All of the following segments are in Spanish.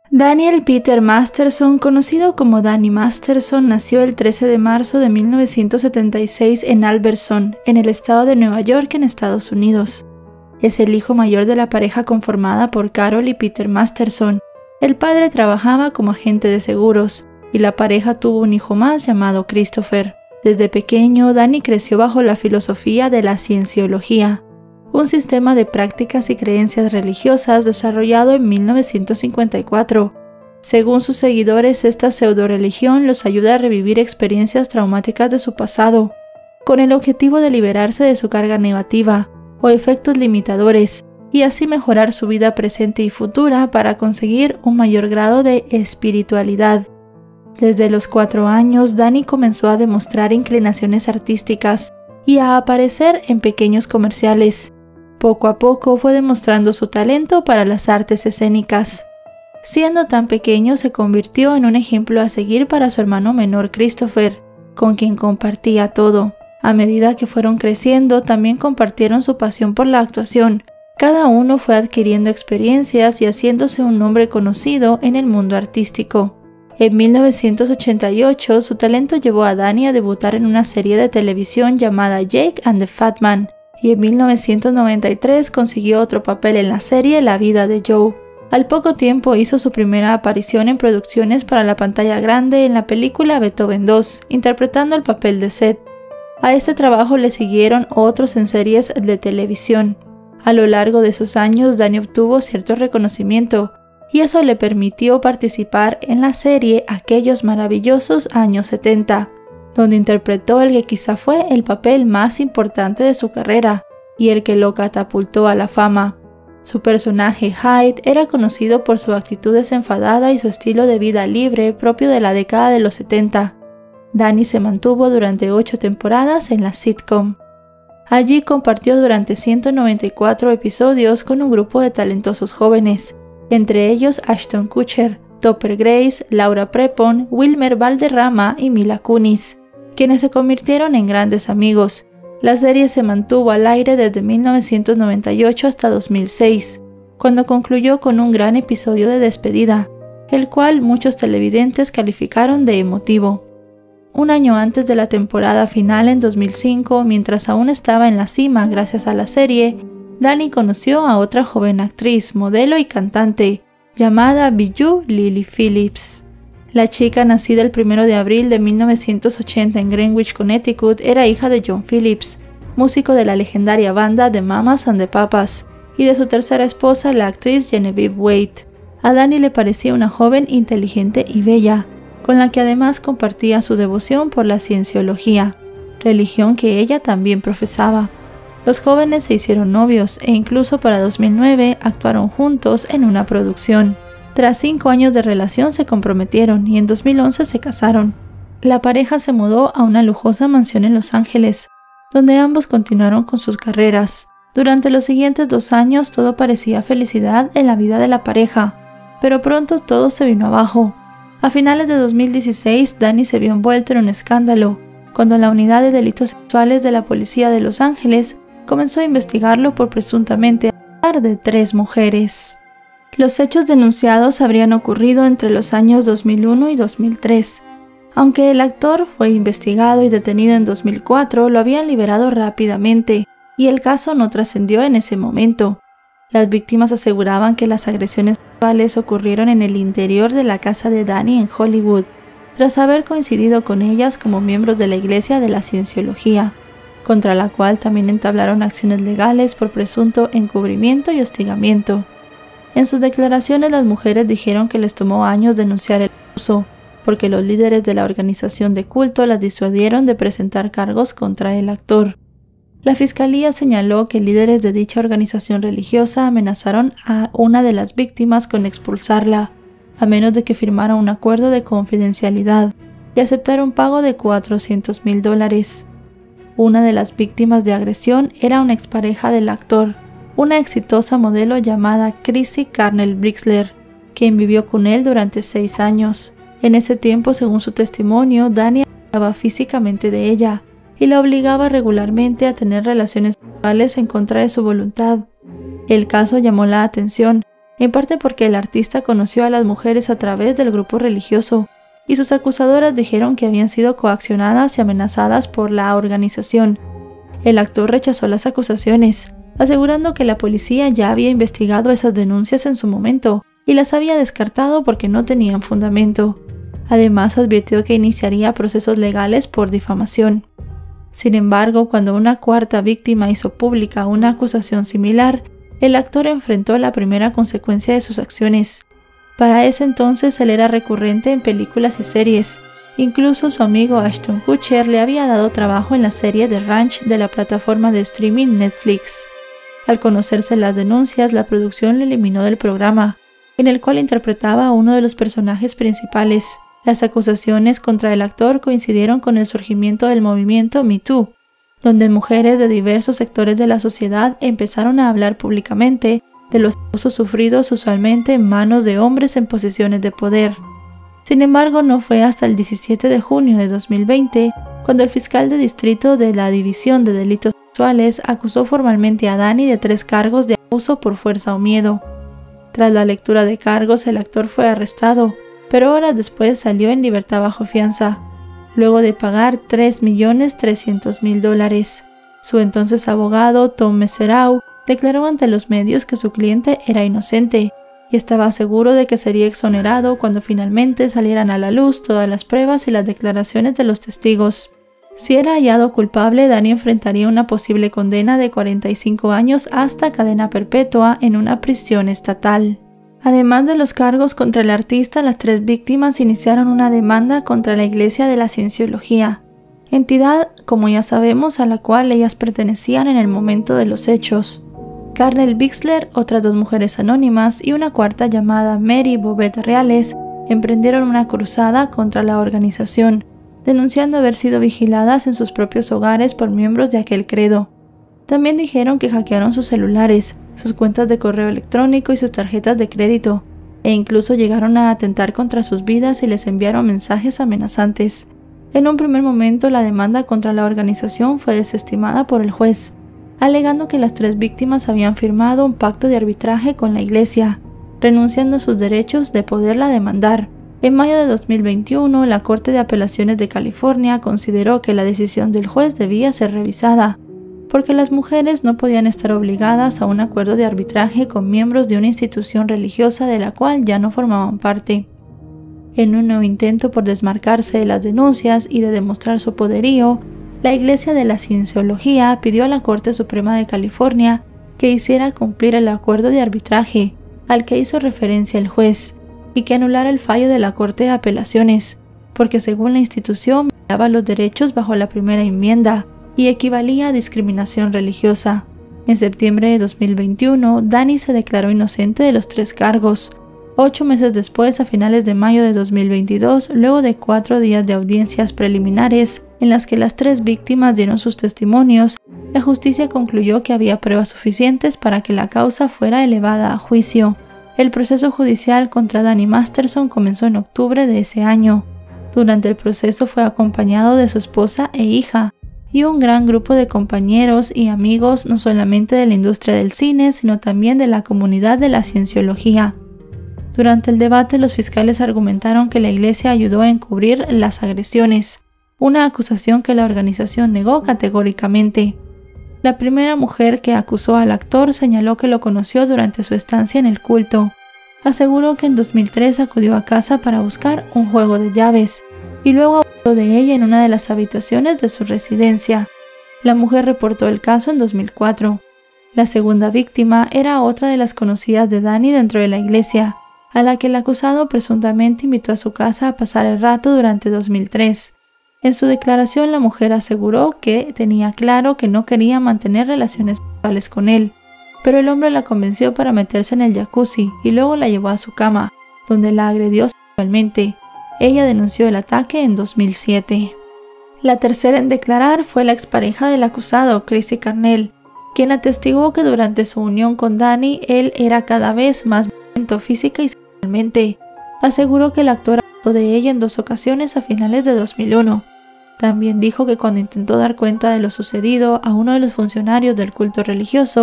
Daniel Peter Masterson, conocido como Danny Masterson, nació el 13 de marzo de 1976 en Albertson, en el estado de Nueva York, en Estados Unidos. Es el hijo mayor de la pareja conformada por Carol y Peter Masterson. El padre trabajaba como agente de seguros, y la pareja tuvo un hijo más llamado Christopher. Desde pequeño, Danny creció bajo la filosofía de la cienciología, un sistema de prácticas y creencias religiosas desarrollado en 1954. Según sus seguidores, esta pseudoreligión los ayuda a revivir experiencias traumáticas de su pasado, con el objetivo de liberarse de su carga negativa o efectos limitadores, y así mejorar su vida presente y futura para conseguir un mayor grado de espiritualidad. Desde los 4 años, Danny comenzó a demostrar inclinaciones artísticas y a aparecer en pequeños comerciales. Poco a poco fue demostrando su talento para las artes escénicas. Siendo tan pequeño, se convirtió en un ejemplo a seguir para su hermano menor Christopher, con quien compartía todo. A medida que fueron creciendo, también compartieron su pasión por la actuación. Cada uno fue adquiriendo experiencias y haciéndose un nombre conocido en el mundo artístico. En 1988, su talento llevó a Danny a debutar en una serie de televisión llamada Jake and the Fat Man, y en 1993 consiguió otro papel en la serie La vida de Joe. Al poco tiempo hizo su primera aparición en producciones para la pantalla grande en la película Beethoven 2, interpretando el papel de Seth. A este trabajo le siguieron otros en series de televisión. A lo largo de sus años, Danny obtuvo cierto reconocimiento, y eso le permitió participar en la serie Aquellos maravillosos años 70, donde interpretó el que quizá fue el papel más importante de su carrera y el que lo catapultó a la fama. Su personaje Hyde era conocido por su actitud desenfadada y su estilo de vida libre propio de la década de los 70. Danny se mantuvo durante 8 temporadas en la sitcom. Allí compartió durante 194 episodios con un grupo de talentosos jóvenes, entre ellos Ashton Kutcher, Topher Grace, Laura Prepon, Wilmer Valderrama y Mila Kunis, quienes se convirtieron en grandes amigos. La serie se mantuvo al aire desde 1998 hasta 2006, cuando concluyó con un gran episodio de despedida, el cual muchos televidentes calificaron de emotivo. Un año antes de la temporada final en 2005, mientras aún estaba en la cima gracias a la serie, Danny conoció a otra joven actriz, modelo y cantante, llamada Bijou Lily Phillips. La chica, nacida el 1 de abril de 1980 en Greenwich, Connecticut, era hija de John Phillips, músico de la legendaria banda The Mamas and the Papas, y de su tercera esposa, la actriz Genevieve Wade. A Danny le parecía una joven inteligente y bella, con la que además compartía su devoción por la cienciología, religión que ella también profesaba. Los jóvenes se hicieron novios e incluso para 2009 actuaron juntos en una producción. Tras 5 años de relación se comprometieron y en 2011 se casaron. La pareja se mudó a una lujosa mansión en Los Ángeles, donde ambos continuaron con sus carreras. Durante los siguientes 2 años todo parecía felicidad en la vida de la pareja, pero pronto todo se vino abajo. A finales de 2016, Danny se vio envuelto en un escándalo, cuando la unidad de delitos sexuales de la policía de Los Ángeles comenzó a investigarlo por presuntamente abusar de 3 mujeres. Los hechos denunciados habrían ocurrido entre los años 2001 y 2003. Aunque el actor fue investigado y detenido en 2004, lo habían liberado rápidamente, y el caso no trascendió en ese momento. Las víctimas aseguraban que las agresiones sexuales ocurrieron en el interior de la casa de Danny en Hollywood, tras haber coincidido con ellas como miembros de la Iglesia de la Cienciología, contra la cual también entablaron acciones legales por presunto encubrimiento y hostigamiento. En sus declaraciones, las mujeres dijeron que les tomó años denunciar el abuso, porque los líderes de la organización de culto las disuadieron de presentar cargos contra el actor. La fiscalía señaló que líderes de dicha organización religiosa amenazaron a una de las víctimas con expulsarla, a menos de que firmara un acuerdo de confidencialidad y aceptara un pago de $400,000. Una de las víctimas de agresión era una expareja del actor, una exitosa modelo llamada Chrissy Carnell Brixler, quien vivió con él durante 6 años. En ese tiempo, según su testimonio, Danny abusaba físicamente de ella y la obligaba regularmente a tener relaciones sexuales en contra de su voluntad. El caso llamó la atención en parte porque el artista conoció a las mujeres a través del grupo religioso, y sus acusadoras dijeron que habían sido coaccionadas y amenazadas por la organización. El actor rechazó las acusaciones, asegurando que la policía ya había investigado esas denuncias en su momento y las había descartado porque no tenían fundamento. Además, advirtió que iniciaría procesos legales por difamación. Sin embargo, cuando una cuarta víctima hizo pública una acusación similar, el actor enfrentó la primera consecuencia de sus acciones. Para ese entonces él era recurrente en películas y series. Incluso su amigo Ashton Kutcher le había dado trabajo en la serie The Ranch de la plataforma de streaming Netflix. Al conocerse las denuncias, la producción lo eliminó del programa, en el cual interpretaba a uno de los personajes principales. Las acusaciones contra el actor coincidieron con el surgimiento del movimiento Me Too, donde mujeres de diversos sectores de la sociedad empezaron a hablar públicamente de los abusos sufridos usualmente en manos de hombres en posiciones de poder. Sin embargo, no fue hasta el 17 de junio de 2020 cuando el fiscal de distrito de la División de Delitos Sexuales acusó formalmente a Danny de 3 cargos de abuso por fuerza o miedo. Tras la lectura de cargos, el actor fue arrestado, pero horas después salió en libertad bajo fianza, luego de pagar $3.300.000. Su entonces abogado, Tom Meserau, declaró ante los medios que su cliente era inocente y estaba seguro de que sería exonerado cuando finalmente salieran a la luz todas las pruebas y las declaraciones de los testigos. Si era hallado culpable, Danny enfrentaría una posible condena de 45 años hasta cadena perpetua en una prisión estatal. Además de los cargos contra el artista, las 3 víctimas iniciaron una demanda contra la Iglesia de la Cienciología, entidad, como ya sabemos, a la cual ellas pertenecían en el momento de los hechos. Carnel Bixler, otras 2 mujeres anónimas y una cuarta llamada Mary Bobet Reales emprendieron una cruzada contra la organización, denunciando haber sido vigiladas en sus propios hogares por miembros de aquel credo. También dijeron que hackearon sus celulares, sus cuentas de correo electrónico y sus tarjetas de crédito, e incluso llegaron a atentar contra sus vidas y les enviaron mensajes amenazantes. En un primer momento, la demanda contra la organización fue desestimada por el juez, alegando que las 3 víctimas habían firmado un pacto de arbitraje con la Iglesia, renunciando a sus derechos de poderla demandar. En mayo de 2021, la Corte de Apelaciones de California consideró que la decisión del juez debía ser revisada, porque las mujeres no podían estar obligadas a un acuerdo de arbitraje con miembros de una institución religiosa de la cual ya no formaban parte. En un nuevo intento por desmarcarse de las denuncias y de demostrar su poderío, la Iglesia de la Cienciología pidió a la Corte Suprema de California que hiciera cumplir el acuerdo de arbitraje al que hizo referencia el juez y que anulara el fallo de la Corte de Apelaciones, porque según la institución violaba los derechos bajo la primera enmienda y equivalía a discriminación religiosa. En septiembre de 2021, Danny se declaró inocente de los 3 cargos. 8 meses después, a finales de mayo de 2022, luego de 4 días de audiencias preliminares en las que las 3 víctimas dieron sus testimonios, la justicia concluyó que había pruebas suficientes para que la causa fuera elevada a juicio. El proceso judicial contra Danny Masterson comenzó en octubre de ese año. Durante el proceso fue acompañado de su esposa e hija, y un gran grupo de compañeros y amigos no solamente de la industria del cine, sino también de la comunidad de la cienciología. Durante el debate, los fiscales argumentaron que la Iglesia ayudó a encubrir las agresiones, una acusación que la organización negó categóricamente. La primera mujer que acusó al actor señaló que lo conoció durante su estancia en el culto. Aseguró que en 2003 acudió a casa para buscar un juego de llaves, y luego habló de ella en una de las habitaciones de su residencia. La mujer reportó el caso en 2004. La segunda víctima era otra de las conocidas de Danny dentro de la iglesia, a la que el acusado presuntamente invitó a su casa a pasar el rato durante 2003. En su declaración, la mujer aseguró que tenía claro que no quería mantener relaciones sexuales con él, pero el hombre la convenció para meterse en el jacuzzi y luego la llevó a su cama, donde la agredió sexualmente. Ella denunció el ataque en 2007. La tercera en declarar fue la expareja del acusado, Chrissy Carnell, quien atestiguó que durante su unión con Danny, él era cada vez más violento física y sexualmente. Aseguró que el actor abusó de ella en 2 ocasiones a finales de 2001. También dijo que cuando intentó dar cuenta de lo sucedido a uno de los funcionarios del culto religioso,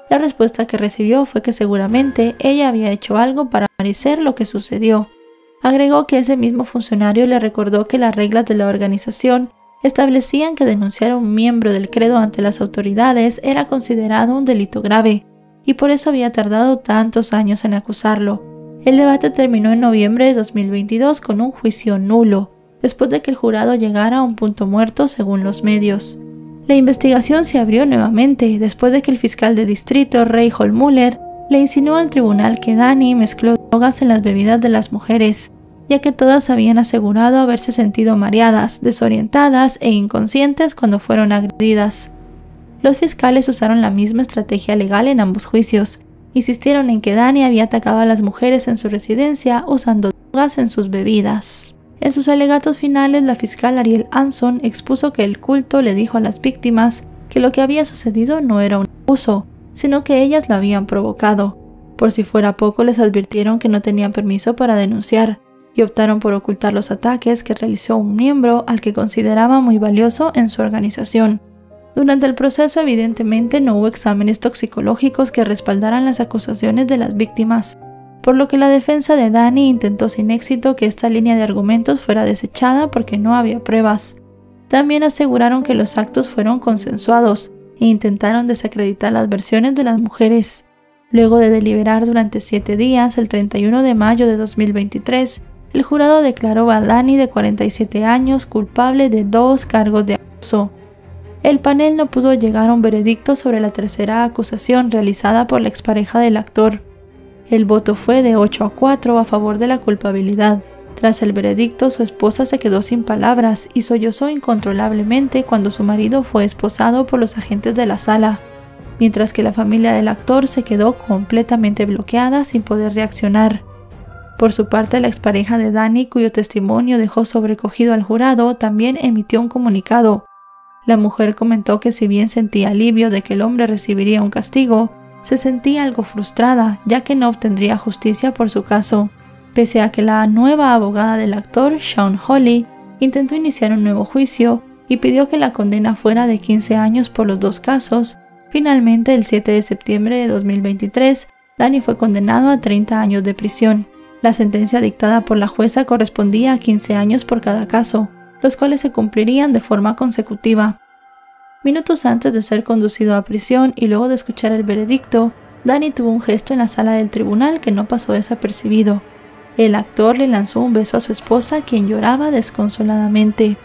La respuesta que recibió fue que seguramente ella había hecho algo para merecer lo que sucedió. Agregó que ese mismo funcionario le recordó que las reglas de la organización establecían que denunciar a un miembro del credo ante las autoridades era considerado un delito grave, y por eso había tardado tantos años en acusarlo. El debate terminó en noviembre de 2022 con un juicio nulo, después de que el jurado llegara a un punto muerto según los medios. La investigación se abrió nuevamente después de que el fiscal de distrito Ray Holmuller le insinuó al tribunal que Dani mezcló drogas en las bebidas de las mujeres, ya que todas habían asegurado haberse sentido mareadas, desorientadas e inconscientes cuando fueron agredidas. Los fiscales usaron la misma estrategia legal en ambos juicios. Insistieron en que Dani había atacado a las mujeres en su residencia usando drogas en sus bebidas. En sus alegatos finales, la fiscal Ariel Anson expuso que el culto le dijo a las víctimas que lo que había sucedido no era un abuso, sino que ellas lo habían provocado. Por si fuera poco, les advirtieron que no tenían permiso para denunciar, y optaron por ocultar los ataques que realizó un miembro al que consideraba muy valioso en su organización. Durante el proceso, evidentemente, no hubo exámenes toxicológicos que respaldaran las acusaciones de las víctimas, por lo que la defensa de Dani intentó sin éxito que esta línea de argumentos fuera desechada porque no había pruebas. También aseguraron que los actos fueron consensuados e intentaron desacreditar las versiones de las mujeres. Luego de deliberar durante 7 días, el 31 de mayo de 2023, el jurado declaró a Dani, de 47 años, culpable de 2 cargos de abuso. El panel no pudo llegar a un veredicto sobre la tercera acusación realizada por la expareja del actor. El voto fue de 8-4 a favor de la culpabilidad. Tras el veredicto, su esposa se quedó sin palabras y sollozó incontrolablemente cuando su marido fue esposado por los agentes de la sala, mientras que la familia del actor se quedó completamente bloqueada sin poder reaccionar. Por su parte, la expareja de Dani, cuyo testimonio dejó sobrecogido al jurado, también emitió un comunicado. La mujer comentó que si bien sentía alivio de que el hombre recibiría un castigo, se sentía algo frustrada, ya que no obtendría justicia por su caso. Pese a que la nueva abogada del actor, Shawn Holley, intentó iniciar un nuevo juicio y pidió que la condena fuera de 15 años por los 2 casos, finalmente el 7 de septiembre de 2023, Dani fue condenado a 30 años de prisión. La sentencia dictada por la jueza correspondía a 15 años por cada caso, los cuales se cumplirían de forma consecutiva. Minutos antes de ser conducido a prisión y luego de escuchar el veredicto, Dani tuvo un gesto en la sala del tribunal que no pasó desapercibido. El actor le lanzó un beso a su esposa, quien lloraba desconsoladamente.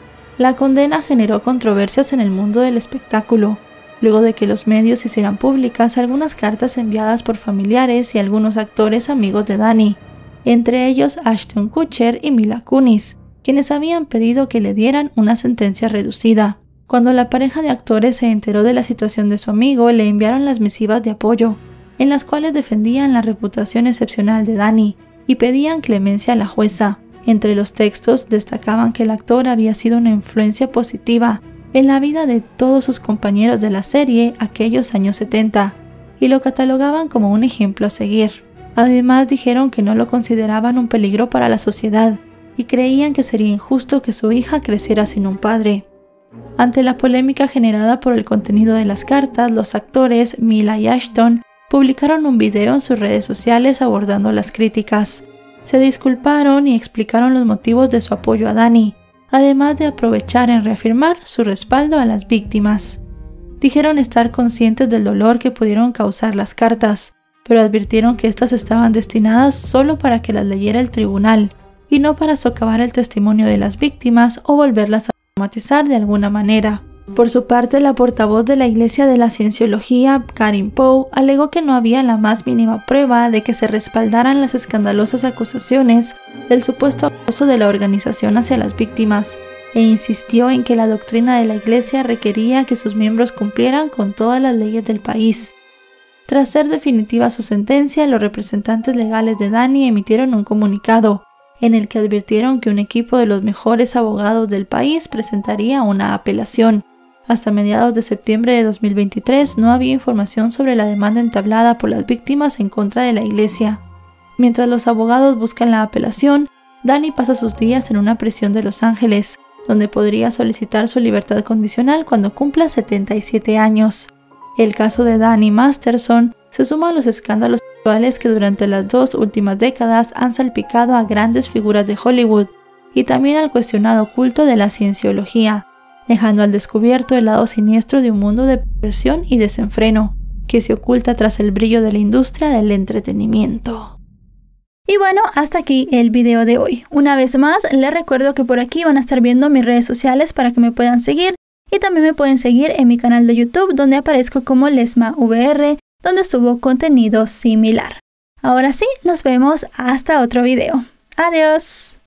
La condena generó controversias en el mundo del espectáculo, luego de que los medios hicieran públicas algunas cartas enviadas por familiares y algunos actores amigos de Dani, entre ellos Ashton Kutcher y Mila Kunis, quienes habían pedido que le dieran una sentencia reducida. Cuando la pareja de actores se enteró de la situación de su amigo, le enviaron las misivas de apoyo, en las cuales defendían la reputación excepcional de Dani y pedían clemencia a la jueza. Entre los textos destacaban que el actor había sido una influencia positiva en la vida de todos sus compañeros de la serie aquellos años 70, y lo catalogaban como un ejemplo a seguir. Además, dijeron que no lo consideraban un peligro para la sociedad y creían que sería injusto que su hija creciera sin un padre. Ante la polémica generada por el contenido de las cartas, los actores Mila y Ashton publicaron un video en sus redes sociales abordando las críticas. Se disculparon y explicaron los motivos de su apoyo a Dani, además de aprovechar en reafirmar su respaldo a las víctimas. Dijeron estar conscientes del dolor que pudieron causar las cartas, pero advirtieron que estas estaban destinadas solo para que las leyera el tribunal y no para socavar el testimonio de las víctimas o volverlas a dramatizar de alguna manera. Por su parte, la portavoz de la Iglesia de la Cienciología, Karin Poe, alegó que no había la más mínima prueba de que se respaldaran las escandalosas acusaciones del supuesto acoso de la organización hacia las víctimas, e insistió en que la doctrina de la Iglesia requería que sus miembros cumplieran con todas las leyes del país. Tras ser definitiva su sentencia, los representantes legales de Dani emitieron un comunicado, en el que advirtieron que un equipo de los mejores abogados del país presentaría una apelación. Hasta mediados de septiembre de 2023 no había información sobre la demanda entablada por las víctimas en contra de la Iglesia. Mientras los abogados buscan la apelación, Dani pasa sus días en una prisión de Los Ángeles, donde podría solicitar su libertad condicional cuando cumpla 77 años. El caso de Danny Masterson se suma a los escándalos sexuales que durante las 2 últimas décadas han salpicado a grandes figuras de Hollywood y también al cuestionado culto de la cienciología, dejando al descubierto el lado siniestro de un mundo de perversión y desenfreno que se oculta tras el brillo de la industria del entretenimiento. Y bueno, hasta aquí el video de hoy. Una vez más, les recuerdo que por aquí van a estar viendo mis redes sociales para que me puedan seguir y también me pueden seguir en mi canal de YouTube donde aparezco como LesmaVR, donde subo contenido similar. Ahora sí, nos vemos hasta otro video. Adiós.